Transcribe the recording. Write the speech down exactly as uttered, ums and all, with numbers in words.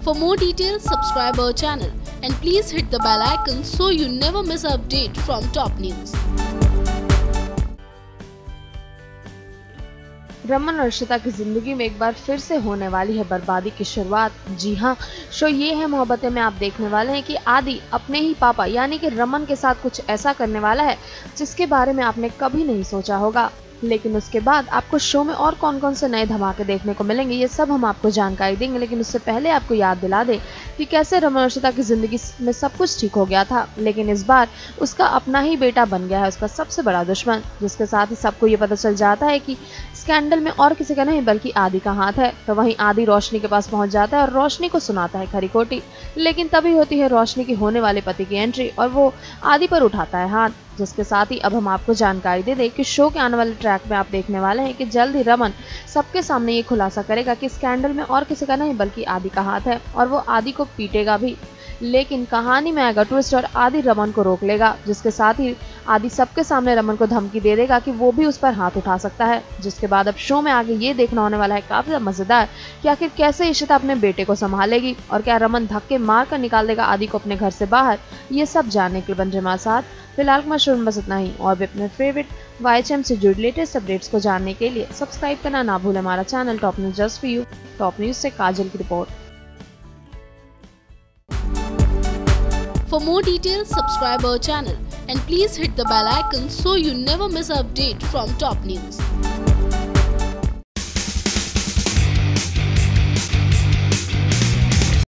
For more details, subscribe our channel and please hit the bell icon so you never miss an update from top news. Raman और अर्शिता की जिंदगी में एक बार फिर से होने वाली है बर्बादी की शुरुआत। जी हाँ, शो ये है मोहब्बतें में आप देखने वाले हैं कि आदि अपने ही पापा यानी कि रमन के साथ कुछ ऐसा करने वाला है जिसके बारे में आपने कभी नहीं सोचा होगा। लेकिन उसके बाद आपको शो में और कौन कौन से नए धमाके देखने को मिलेंगे, ये सब हम आपको जानकारी देंगे। लेकिन उससे पहले आपको याद दिला दें कि कैसे रमन और अर्शिता की जिंदगी में सब कुछ ठीक हो गया था, लेकिन इस बार उसका अपना ही बेटा बन गया है उसका सबसे बड़ा दुश्मन, जिसके साथ ही सबको ये पता चल जाता है कि स्कैंडल में और किसी का नहीं बल्कि आदि का हाथ है। तो वहीं आदि रोशनी के पास पहुंच जाता है और रोशनी को सुनाता है खरी खोटी। लेकिन तभी होती है रोशनी की होने वाले पति की एंट्री और वो आदि पर उठाता है हाथ, जिसके साथ ही अब हम आपको जानकारी दे दें कि शो के आने वाले ट्रैक में आप देखने वाले हैं कि जल्द ही रमन सबके सामने ये खुलासा करेगा कि स्कैंडल में और किसी का नहीं बल्कि आदि का हाथ है और वो आदि को पीटेगा भी। लेकिन कहानी में आएगा ट्विस्ट और आदि रमन को रोक लेगा, जिसके साथ ही आदि सबके सामने रमन को धमकी दे देगा कि वो भी उस पर हाथ उठा सकता है। जिसके बाद अब शो में आगे ये देखना होने वाला है काफी मजेदार कि आखिर कैसे इशिता अपने बेटे को संभालेगी और क्या रमन धक्के मार कर निकाल देगा आदि को अपने घर से बाहर। ये सब जानने के लिए बन हमारे साथ। फिलहाल मैं शो में बस इतना ही, और भी अपने फेवरेट वाई एच एम से जुड़े लेटेस्ट अपडेट्स को जानने के लिए सब्सक्राइब करना ना भूलें हमारा channel top news just for you. Top news से काजल की रिपोर्ट। For more details, subscribe our channel and please hit the bell icon so you never miss an update from top news.